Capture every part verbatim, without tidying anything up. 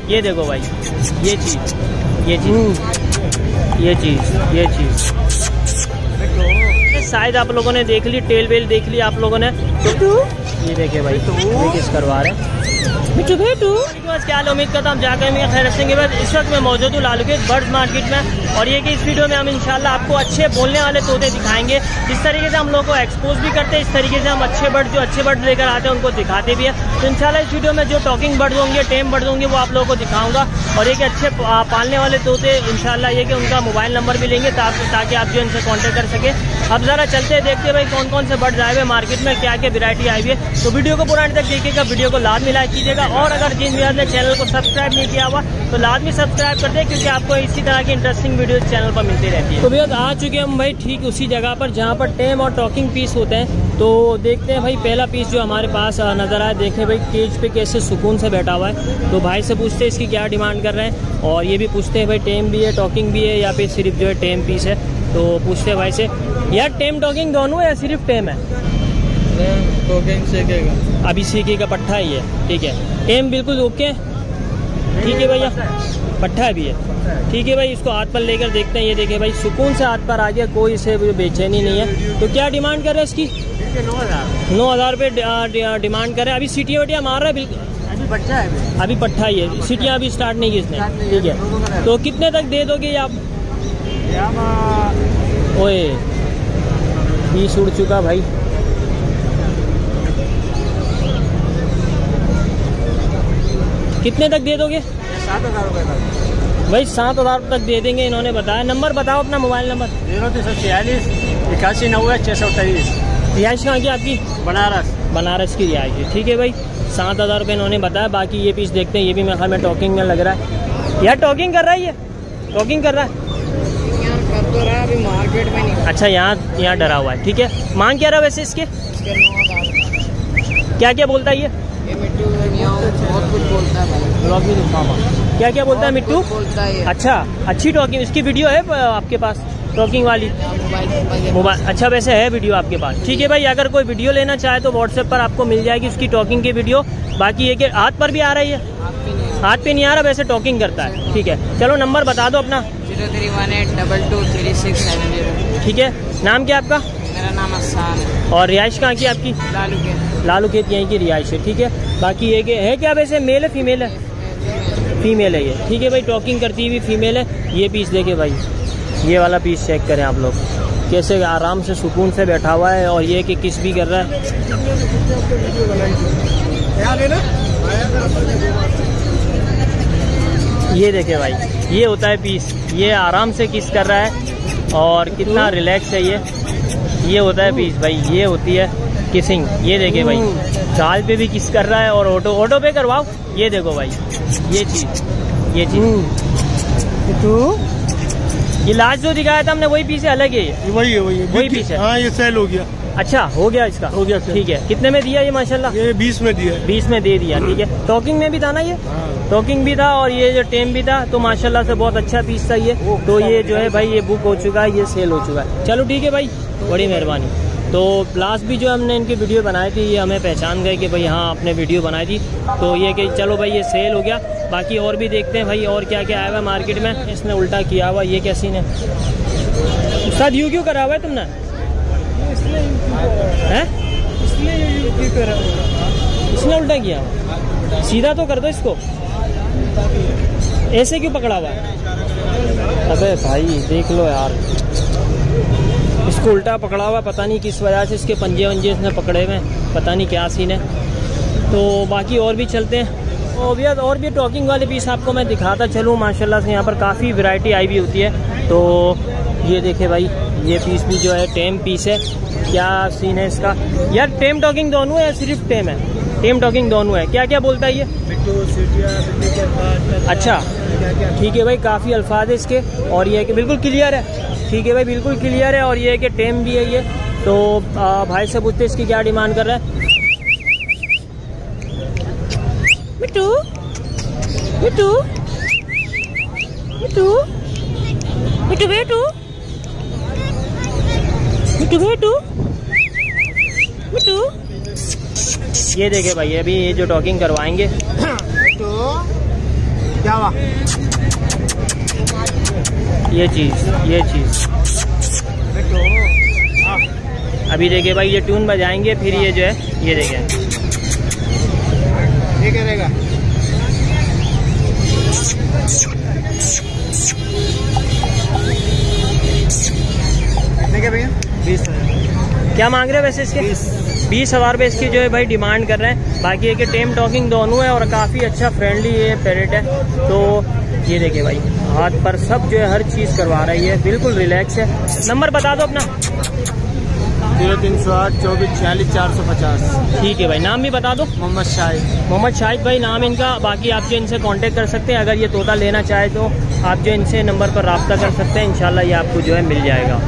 ये देखो भाई, ये चीज, ये चीज, ये चीज, ये चीज शायद आप लोगों ने देख ली, टेल वेल देख ली आप लोगों ने। तो ये देखिए भाई, ये किस करवा रहे हैं मिट्टू भेटू। क्या हाल, उम्मीद करता हूँ जाकर मैं खैर रखेंगे। बस इस वक्त मैं मौजूद हूँ लालू के बर्ड्स मार्केट में, और ये कि इस वीडियो में हम इंशाल्लाह आपको अच्छे बोलने वाले तोते दिखाएंगे। जिस तरीके से हम लोग को एक्सपोज भी करते हैं, इस तरीके से हम अच्छे बर्ड जो अच्छे बर्ड लेकर आते हैं उनको दिखाते भी हैं। तो इंशाल्लाह इस वीडियो में जो टॉकिंग बर्ड्स होंगे, टेम बर्ड्स होंगे, वो आप लोगों को दिखाऊंगा। और ये कि अच्छे पालने वाले तोते इंशाल्लाह ये कि उनका मोबाइल नंबर भी लेंगे ताकि आप जो इनसे कॉन्टेक्ट कर सके। अब जरा चलते देखते भाई कौन कौन से बर्ड्स आए हुए मार्केट में, क्या क्या वैरायटी आई हुई है। तो वीडियो को पूरा अंत तक देखिएगा, वीडियो को लाजमी लाइक कीजिएगा, और अगर जिन व्यूअर्स ने चैनल को सब्सक्राइब नहीं किया हुआ तो लाजमी सब्सक्राइब कर दे, क्योंकि आपको इसी तरह की इंटरेस्टिंग वीडियो चैनल पर मिलती रहती है। तो भैया आ चुके हम भाई ठीक उसी जगह पर जहाँ पर टेम और टॉकिंग पीस होते हैं। तो देखते हैं भाई पहला पीस जो हमारे पास नजर आया, देखें भाई केज पे कैसे सुकून से बैठा हुआ है। तो भाई से पूछते हैं इसकी क्या डिमांड कर रहे हैं, और ये भी पूछते हैं भाई टेम भी है टॉकिंग भी है या फिर सिर्फ जो है टेम पीस है। तो पूछते हैं भाई से, यार टेम टॉकिंग दोनों है या सिर्फ टेम है? टॉकिंग सीखेगा, अभी सीखेगा, पट्ठा ही है, ठीक है। टेम बिल्कुल ओके, ठीक है भैया, पट्ठा भी है, ठीक है भाई। इसको हाथ पर लेकर देखते हैं। ये देखे भाई सुकून से हाथ पर आ गया, कोई इसे बेचैनी नहीं है। तो क्या डिमांड कर रहे हैं इसकी? नौ हज़ार रुपये डिमांड कर रहे हैं। अभी सीटियाँ वटियाँ मार रहा है, बिल्कुल अभी बच्चा है, अभी पट्ठा ही है, सीटियाँ अभी स्टार्ट नहीं की इसने, ठीक है। तो कितने तक दे दोगे आप? ओए बीस उड़ चुका भाई, कितने तक दे दोगे? सात हजार रुपये तक भाई सात हजार तक दे देंगे, इन्होंने बताया। नंबर बताओ अपना, मोबाइल नंबर। जीरो तीन सौ छियालीस इक्यासी नब्बे छः सौ तेईस। रिहाइश कहाँ की आपकी? बनारस, बनारस की रिहाइश है, ठीक है भाई। सात हजार रुपये इन्होंने बताया। बाकी ये पीस देखते हैं, ये भी मेरे ख्याल में टॉकिंग में लग रहा है। यार टॉकिंग कर रहा है, ये टॉकिंग कर रहा है, कर तो रहा, अभी मार्केट में नहीं। अच्छा यहाँ यहाँ डरा हुआ है, ठीक है। मांग क्या रहा वैसे इसके? क्या क्या बोलता है ये? ये मिट्टू बहुत कुछ बोलता है भाई। क्या क्या बोलता है मिट्टू? बोलता है। अच्छा, अच्छी टॉकिंग, इसकी वीडियो है आपके पास टॉकिंग वाली? मोबाइल, अच्छा वैसे है वीडियो आपके पास, ठीक है भाई। अगर कोई वीडियो लेना चाहे तो व्हाट्सएप पर आपको मिल जाएगी उसकी टॉकिंग की वीडियो। बाकी ये कि हाथ पर भी आ रही है, हाथ पे नहीं आ रहा, वैसे टॉकिंग करता है, ठीक है। चलो नंबर बता दो अपना। Zero three one eight double two three six seven zero. ठीक है, नाम क्या आपका? मेरा नाम आसान। और रिहाइश कहाँ की आपकी? लालू के। लालू खेत यहीं की रिहाइश है, ठीक है। बाकी ये कि है क्या वैसे, मेल है फीमेल है? फीमेल है ये, ठीक है भाई। टॉकिंग करती हुई फीमेल है। ये पीस देखे भाई, ये वाला पीस चेक करें आप लोग, कैसे आराम से सुकून से बैठा हुआ है, और ये कि किस भी कर रहा है। ये देखे भाई, ये होता है पीस, ये आराम से किस कर रहा है और कितना रिलैक्स है ये। ये होता है पीस भाई, ये होती है किसिंग। ये देखे भाई, गाल पे भी किस कर रहा है, और ऑटो ऑटो पे करवाओ। ये देखो भाई, ये चीज, ये चीज तो ये लास्ट जो दिखाया था हमने वही पीस है, अलग है ये? वही है, वही है, वही पीस है। हाँ ये सेल हो गया। अच्छा हो गया इसका, हो गया, ठीक है। कितने में दिया ये माशाल्लाह? ये बीस में दिया है। बीस में दे दिया, ठीक है। टॉकिंग में भी था ना ये? टॉकिंग भी था और ये जो टेम भी था, तो माशाल्लाह से बहुत अच्छा पीस था ये। तो ये जो है भाई ये बुक हो चुका है, ये सेल हो चुका है। चलो ठीक है भाई, बड़ी मेहरबानी। तो लास्ट भी जो हमने इनकी वीडियो बनाई थी, ये हमें पहचान गए कि भाई हाँ आपने वीडियो बनाई थी। तो ये कि चलो भाई ये सेल हो गया। बाकी और भी देखते हैं भाई और क्या क्या आया हुआ मार्केट में। इसने उल्टा किया हुआ, ये क्या सीन है? साथ यू क्यों करा हुआ है तुमने? है इसने उल्टा किया, सीधा तो कर दो इसको, ऐसे क्यों पकड़ा हुआ है? अबे भाई देख लो यार, इसको उल्टा पकड़ा हुआ, पता नहीं किस वजह से इसके पंजे वंजे इसने पकड़े हुए, पता नहीं क्या सीन है। तो बाकी और भी चलते हैं, और भी और भी टॉकिंग वाले पीस आपको मैं दिखाता चलूँ। माशाल्लाह से यहाँ पर काफ़ी वैरायटी आई भी होती है। तो ये देखे भाई, ये पीस भी जो है टेम पीस है। क्या सीन है इसका? यार टेम टॉकिंग दोनों है या सिर्फ टेम है? टेम टॉकिंग दोनों है। क्या क्या बोलता है ये? अच्छा ठीक है भाई, काफ़ी अल्फाज है इसके, और ये है कि बिल्कुल क्लियर है। ठीक है भाई, बिल्कुल क्लियर है, और ये है कि टेम भी है ये। तो आ, भाई से पूछते इसकी क्या डिमांड कर रहा है। मिट्टू मिट्टू मिट्टू मिट्टू बेटू मिट्टू बेटू मिट्टू। ये देखे भाई, अभी ये जो टॉकिंग करवाएंगे। तो क्या हुआ? ये चीज़ ये चीज़ अभी देखिए भाई, ये ट्यून बजाएंगे फिर ये जो है ये देखिए ये करेगा। भैया बीस क्या मांग रहे हैं वैसे इसके? बीस हज़ार रुपये इसकी जो है भाई डिमांड कर रहे हैं। बाकी है कि टेम टॉकिंग दोनों है और काफ़ी अच्छा फ्रेंडली ये पैरेट है। तो ये देखिए भाई, हाथ पर सब जो है हर चीज़ करवा रही है, बिल्कुल रिलैक्स है। नंबर बता दो अपना। जीरो तीन सौ आठ चौबीस छियालीस चार सौ पचास। ठीक है भाई, नाम भी बता दो। मोहम्मद शाहिद। मोहम्मद शाहिद भाई नाम इनका। बाकी आप जो इनसे कांटेक्ट कर सकते हैं, अगर ये तोता लेना चाहे तो आप जो इनसे नंबर पर रब्ता कर सकते हैं। इंशाल्लाह ये आपको जो है मिल जाएगा।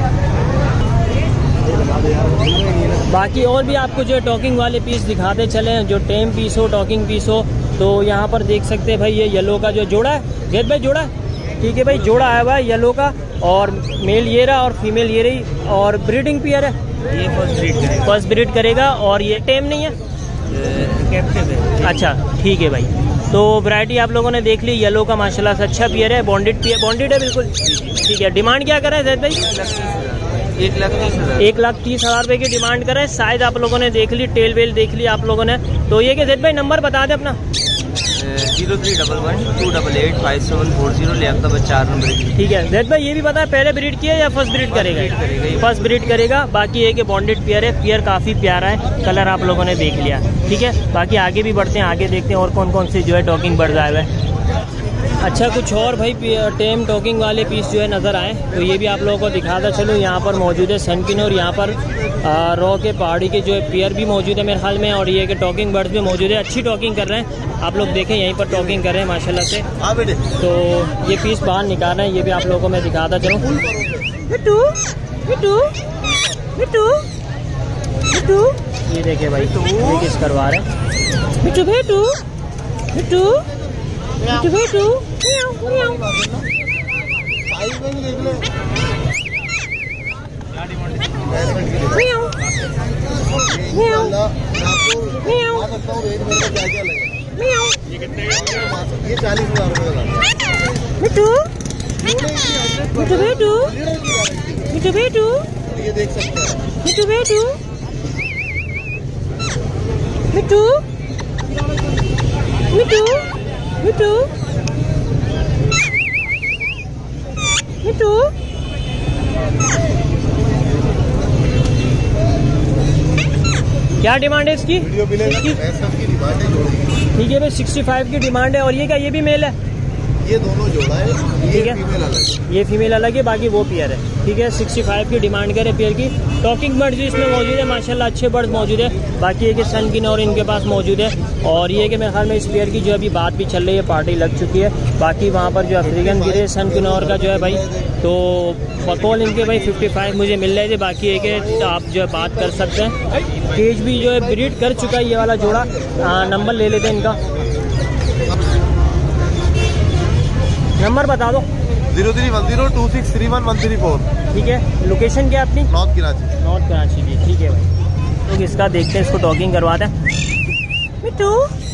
बाकी और भी आपको जो है टॉकिंग वाले पीस दिखाते चले, जो टेम पीस हो, टॉकिंग पीस हो। तो यहाँ पर देख सकते हैं भाई, ये येलो का जो जोड़ा है, जैद भाई जोड़ा है, ठीक है भाई, जोड़ा आया हुआ है येलो का, और मेल ये रहा और फीमेल ये रही, और ब्रीडिंग पेयर है। ये फर्स्ट ब्रीड करेगा। फर्स्ट ब्रीड करेगा। और ये टेम नहीं है, कैप्टिव है। अच्छा ठीक है भाई। तो वैरायटी आप लोगों ने देख ली, येलो का माशाल्लाह से अच्छा पेयर है, बॉन्डेड पेयर, बॉन्डेड है बिल्कुल, ठीक है। डिमांड क्या कर रहा है जैद भाई? एक लाख तीस हजार एक लाख तीस हजार रुपये की डिमांड कर रहे हैं। शायद आप लोगों ने देख ली, टेल वेल देख ली आप लोगों ने। तो ये कि जैद भाई नंबर बता दें अपना। Zero three double one two double eight five seven four zero Liaquat चार नंबर। ठीक है जैद भाई, ये भी पता है पहले ब्रीड किया या फर्स्ट ब्रीड करेगा? फर्स्ट ब्रीड करेगा। बाकी ये कि बॉन्डेड पेयर है, पेयर काफ़ी प्यारा है, कलर आप लोगों ने देख लिया, ठीक है। बाकी आगे भी बढ़ते हैं, आगे देखते हैं और कौन कौन से जो है टॉकिंग बर्ड्स आए हुए हैं। अच्छा कुछ और भाई टेम टॉकिंग वाले पीस जो है नज़र आए, तो ये भी आप लोगों को दिखाता चलो। यहाँ पर मौजूद है सनकिन, और यहाँ पर रॉ के पहाड़ी के जो है पेयर भी मौजूद है मेरे ख्याल में, और ये कि टॉकिंग बर्ड्स भी मौजूद है। अच्छी टॉकिंग कर रहे हैं, आप लोग देखें यहीं पर टॉकिंग कर रहे हैं माशाल्लाह से। तो ये पीस बाहर निकाल रहे हैं, ये भी आप लोगों को मैं दिखाता चलूँ। मिट्टू मिट्टू मिट्टू मिट्टू, ये देखिए भाई, ये किस करवा रहे हैं। मिट्टू भेटू मिट्टू मिट्टू भेटू मियाऊ मियाऊ मियाऊ मियाऊ। ये चालीस हजार रुपये मिट्टू मिट्टू भेटू मिट्टू भेटू, ये देख सकते हैं। मिट्टू भेटू मिट्टू मिट्टू मिट्टू मिट्टू। क्या डिमांड है इसकी? इसकी ठीक है भाई, सिक्सटी फाइव की डिमांड है। और ये क्या, ये भी मेल है? ये दोनों जोड़ा है, ठीक है, फीमेल अलग। ये फीमेल अलग है, बाकी वो पेयर है, ठीक है। सिक्सटी फाइव की डिमांड करे पेयर की। टॉकिंग बर्ड्स भी इसमें मौजूद है माशाल्लाह, अच्छे बर्ड्स मौजूद है। बाकी ये कि सनकिन और इनके पास मौजूद है। और ये कि मेरे ख्याल में इस पेयर की जो अभी बात भी चल रही है, पार्टी लग चुकी है। बाकी वहाँ पर जो अफ्रीकन गिरे सनकिन और का जो है भाई, तो बकौल इनके भाई फिफ्टी फाइव मुझे मिल रहे थे। बाकी ये कि आप जो है बात कर सकते हैं। केज भी जो है ब्रीड कर चुका है ये वाला जोड़ा। नंबर ले लेते हैं इनका, नंबर बता दो। Zero three one zero two six three one one three four. ठीक है, लोकेशन क्या अपनी? नॉर्थ कराची। नॉर्थ कराची की, ठीक है भाई। तो इसका देखते हैं, इसको टॉकिंग करवाते हैं। मिट्टू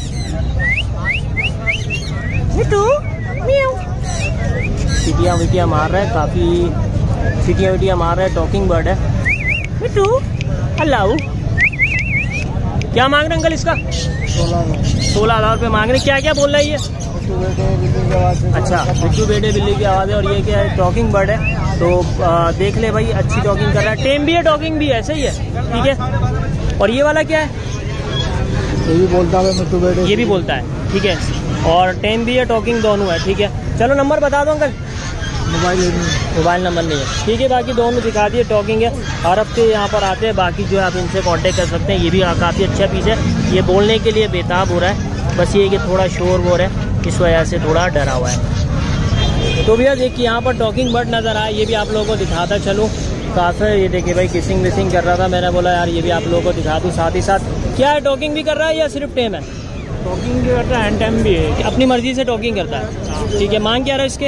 मिट्टू मियाऊ। सीटियाँ विटियाँ मार रहा है, काफ़ी सीटियाँ विटियाँ मार रहा है, टॉकिंग बर्ड है। मिट्टू अल्लाह। क्या मांग रहे अंकल इसका? सोलह हज़ार रुपये मांग रहे। क्या क्या बोल रहा है ये? अच्छा, बिट्टू बेटे बिल्ली की आवाज़ है। और ये क्या है, टॉकिंग बर्ड है। तो आ, देख ले भाई, अच्छी टॉकिंग कर रहा है। टेम भी है, टॉकिंग भी है, ऐसे ही है, ठीक है। और ये वाला क्या है? ये भी बोलता है बिट्टू बेटे, ये भी बोलता है, ठीक है। और टेम भी है, टॉकिंग दोनों है, ठीक है। चलो नंबर बता दो अंकल। मोबाइल मोबाइल नंबर नहीं है, ठीक है। बाकी दोनों दिखा दिए, टॉकिंग है। हर हफ्ते यहाँ पर आते हैं। बाकी जो है आप इनसे कांटेक्ट कर सकते हैं। ये भी काफ़ी अच्छा पीस है। ये बोलने के लिए बेताब हो रहा है, बस ये कि थोड़ा शोर वोर है, इस वजह से थोड़ा डरा हुआ है। तो भैया देखिए, यहाँ पर टॉकिंग बर्ड नज़र आया, ये भी आप लोगों को दिखाता चलूँ। काफ़ी ये देखिए भाई, किसिंग विसिंग कर रहा था, मैंने बोला यार ये भी आप लोगों को दिखा दूँ। साथ ही साथ क्या है, टॉकिंग भी कर रहा है या सिर्फ टेम है? टॉकिंग भी करता है, हैंड टाइम भी है। अपनी मर्जी से टॉकिंग करता है, ठीक है। मांग क्या रहा है इसके?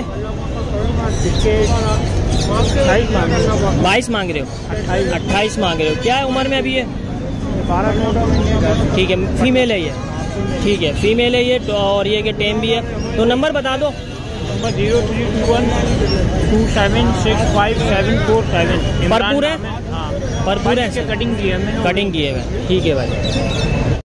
बाईस मांग रहे हो? अट्ठाईस मांग रहे हो। क्या है उम्र में अभी ये? बारह ठीक है, फीमेल है ये, ठीक है, फीमेल है ये तो, और ये कि टेम भी है। तो नंबर बता दो। Number zero three two one two seven six five seven four seven. भरपूर है, हाँ भरपूर है, कटिंग की है कटिंग की है। ठीक है भाई।